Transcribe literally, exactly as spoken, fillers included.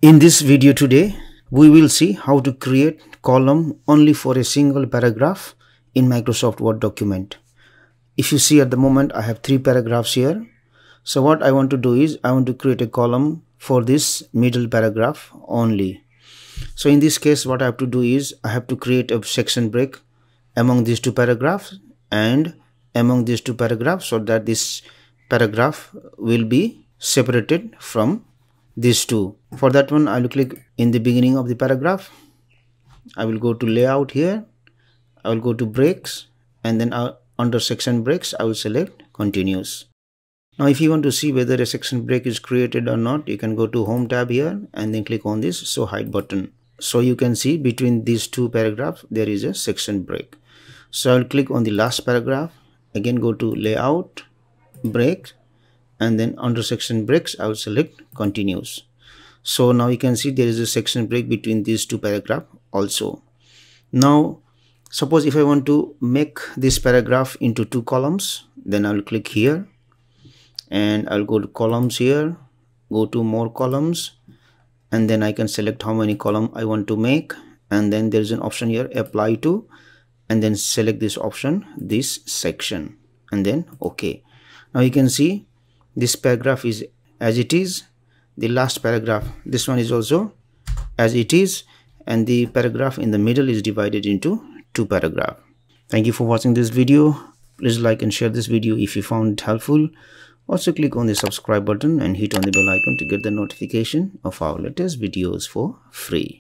In this video today, we will see how to create column only for a single paragraph in Microsoft Word document. If you see at the moment, I have three paragraphs here. So what I want to do is I want to create a column for this middle paragraph only. So in this case, what I have to do is I have to create a section break among these two paragraphs and among these two paragraphs so that this paragraph will be separated from these two. For that one, I will click in the beginning of the paragraph. I will go to layout here. I will go to breaks, and then uh, under section breaks, I will select continuous. Now, if you want to see whether a section break is created or not, you can go to home tab here and then click on this show hide button. So you can see between these two paragraphs, there is a section break. So I will click on the last paragraph, again go to layout, break, and then under section breaks, I will select continuous. So now you can see there is a section break between these two paragraphs also. Now, suppose if I want to make this paragraph into two columns, then I will click here and I'll go to columns here, go to more columns, and then I can select how many columns I want to make. And then there is an option here, apply to, and then select this option, this section, and then OK. Now you can see this paragraph is as it is. The last paragraph, this one is also as it is, and the paragraph in the middle is divided into two paragraphs. Thank you for watching this video. Please like and share this video if you found it helpful. Also click on the subscribe button and hit on the bell icon to get the notification of our latest videos for free.